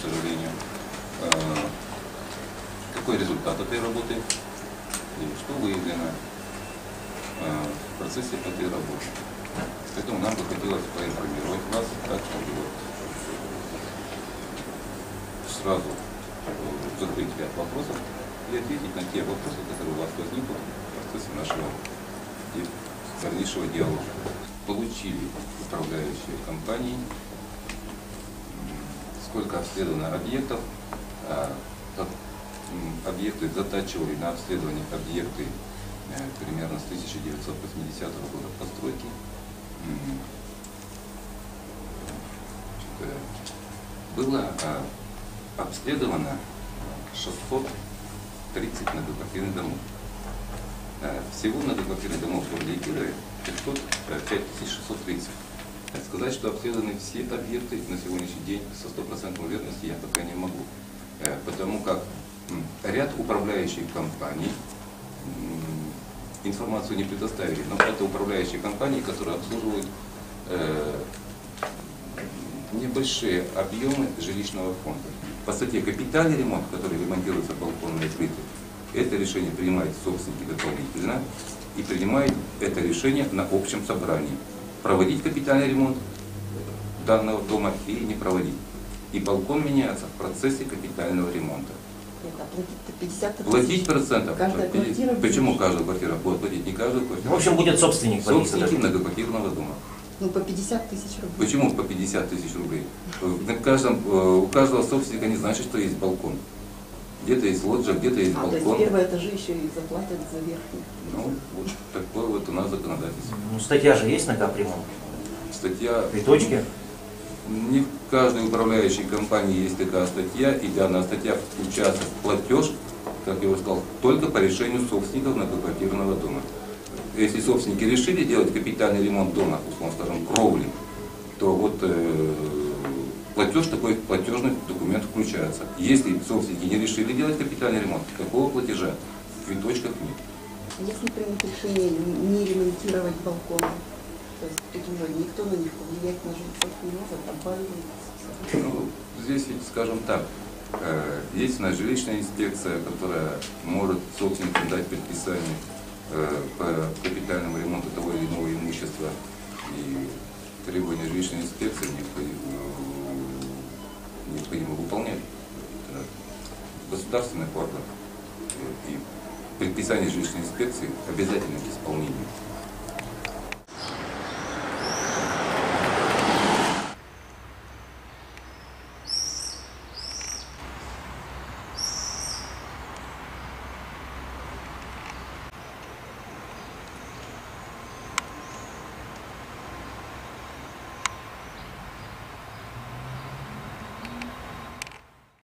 сожалению. Какой результат этой работы и что выявлено в процессе этой работы. Поэтому нам бы хотелось проинформировать вас, так чтобы сразу закрыть ряд вопросов и ответить на те вопросы, которые у вас возникнут в процессе нашего дальнейшего диалога. Получили управляющие компании, сколько обследовано объектов, объекты затачивали на обследование объекты примерно с 1980 года постройки. Было обследовано 630 многоквартирных домов. Всего многоквартирных домов в городе Кирове 5630. Сказать, что обследованы все объекты на сегодняшний день со стопроцентной уверенностью я пока не могу. Потому как ряд управляющих компаний информацию не предоставили, но это управляющие компании, которые обслуживают небольшие объемы жилищного фонда. По статье капитальный ремонт, который ремонтируется балконные плиты, это решение принимает собственники дополнительно и принимает это решение на общем собрании. Проводить капитальный ремонт данного дома или не проводить. И балкон меняется в процессе капитального ремонта. Платить процентов. Почему каждая квартира будет платить? Не каждая квартира. В общем, будет собственник. Собственники многоквартирного дома. Ну, по 50 тысяч рублей. Почему по 50 тысяч рублей? У каждого собственника не значит, что есть балкон. Где-то есть лоджия, где-то есть балкон. То есть первые этажи еще и заплатят за верхний. Ну, вот такое вот у нас законодательство. Ну, статья же есть на капремонт? Статья... Приточки? Не в каждой управляющей компании есть такая статья, и данная статья включается в платеж, как я уже сказал, только по решению собственников многоквартирного дома. Если собственники решили делать капитальный ремонт дома, условно скажем, кровли, то вот платеж, такой платежный документ включается. Если собственники не решили делать капитальный ремонт, такого платежа в квиточках нет. Если примут решение не ремонтировать балконы, то есть тут уже никто на них повлиять на жильцов не может, добавить. Ну, здесь ведь, скажем так, есть у нас жилищная инспекция, которая может собственникам дать предписание по капитальному ремонту того или иного имущества, и требования жилищной инспекции необходимо выполнять. Это государственный орган, и предписание жилищной инспекции обязательно к исполнению.